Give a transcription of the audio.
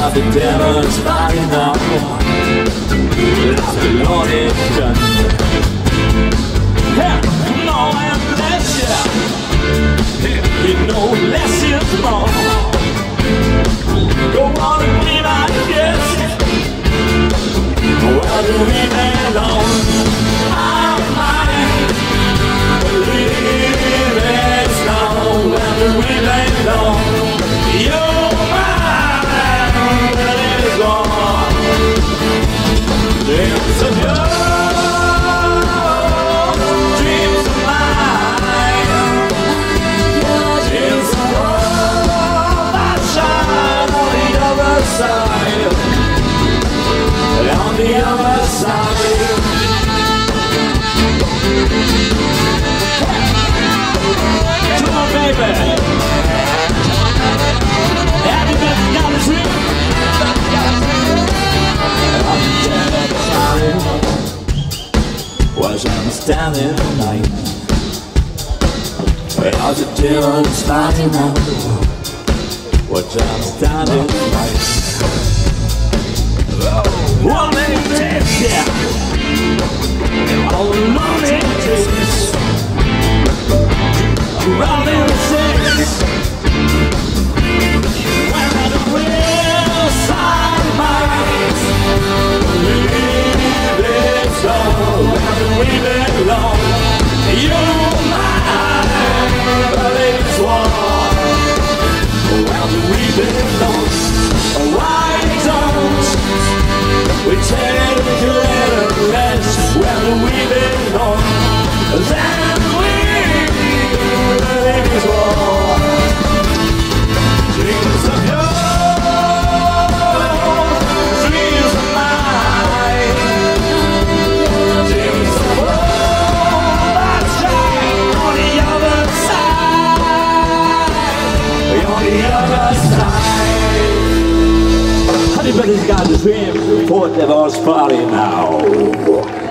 Well, the devil's party now. It's the Lord is done. Hey, no, and bless you. You know less is more. Go on and be my guest. Where do we belong? I'm mine. Believe it's now. Where do we belong? You're mine. Let it go. Dreams of yours, dreams of mine. Dreams of love that shine on the other side. On the other side. Come on, baby. Everybody's got a dream. Was I'm standing tonight. How's the devil's starting now? Was I'm standing tonight? One minute takes, yeah. All alone it takes. Rolling six. When at the real side of my eyes. Believe it's all where we belong. You're mine, but it's war. Where do we belong? Why don't we take a little rest? Where do we belong? Then we live is war. Dreams of yours, dreams of mine. Dreams of love that shine on the other side. On the other side. Everybody's got a dream for the devil's party now.